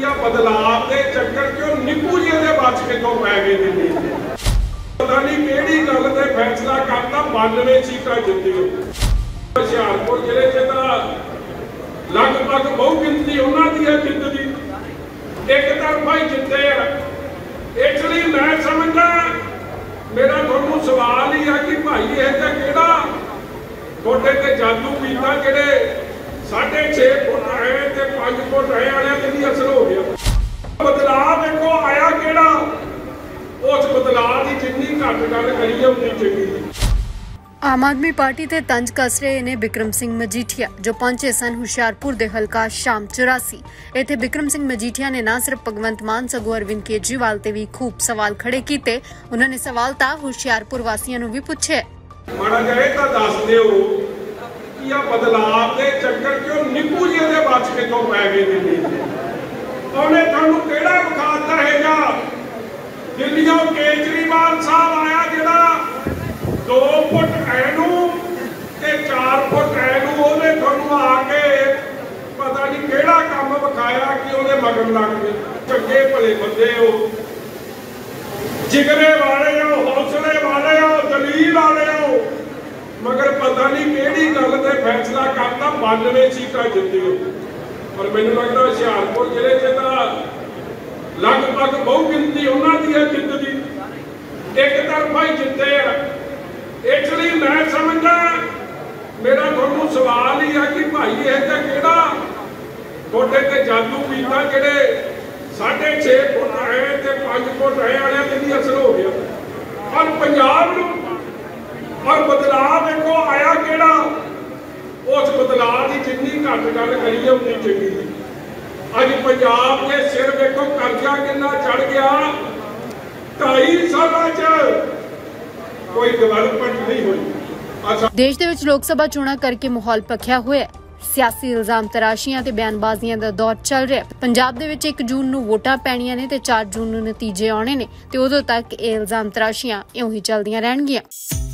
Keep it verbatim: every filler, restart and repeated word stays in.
या बदलाव के चक्कर चो निक्कू जी दे बच के तो पै गए ने पता नहीं किहड़ी गल ते फैसला करता बानवे सीटां जित्तियो हुशियारपुर जिले च तां लगभग बहु गिनती उन्हां दी है जित दी एक तरफा ही जिते है। इसलिए मैं समझदा मेरा तुहानूं सवाल ही है कि भाई यह तां किहड़ा तुहाडे ते जादू कीता जिहड़े साढ़े छे फुट आए ते पांच फुट आए वाले की असर हो गया। बदलाव देखो आया केड़ा उस बदलाव की जिन्नी घट गल करिए उन्नी चंगी। आम आदमी पार्टी ते तंज कस रहे ने बिक्रम सिंह मजीठिया जो पहुंचे सन हुशियारपुर दे हलका शाम चौरासी। इत्थे बिक्रम सिंह मजीठिया ने ना सिर्फ भगवंत मान सगों अरविंद केजरीवाल ते भी खूब सवाल खड़े कीते। उन्होंने सवाल ता हुशियारपुर वासियों नूं भी पूछे। माड़ा जिहा इह तां दस दिओ या बदलाव के चक्कर चो निक्कू जी दे बच के तो पै गए ने उन्हें तुहानूं किहड़ा विखाता हैगा। दिल्लीओं केजरीवाल साहब आया जिहड़ा दो फुट ऐनू ते चार फुट ऐनू उहने तुहानूं आके पता नहीं किहड़ा काम विखाया कि उहदे मगन लग गए। चंगे भले बंदे हो, जिगरे वाले हो, हौसले वाले हो, दलील वाले हो, मगर पता नहीं किहड़ी गल ते फैसला करता बानवे सीटां जित्तियो। पर मैनूं लगदा हुशियारपुर जिले च तां लगभग बहु गिनती उन्हां दी है जित दी एक तरफा ही जिते है। इसलिए मैं समझदा मेरा तुहानूं सवाल ही है कि भाई यह तां किहड़ा तुहाडे ते जादू कीता जिहड़े साढ़े छे फुट आए ते पांच फुट आए वाले की असर हो गया। और पंजाब नूं और बदलाव देखो आया केड़ा उस बदलाव की जिन्नी घट गल करिए उन्नी चंगी। अज पंजाब के सिर देखो कर्जा कितना चढ़ गया। ढाई साल कोई डिवेलपमेंट नहीं हुई। देश दे विच लोक सभा चोणां करके माहौल भखिया होया। सियासी इल्जाम तराशियां ते बयानबाजियां दा दौर चल रहा। पंजाब दे विच एक जून नूं वोटां पैणीਆਂ ने ते चार जून नूं नतीजे आउणे ने ते उदों तक ਇਹ इल्जाम तराशियां इउं ही चलदियां रहणगीਆਂ।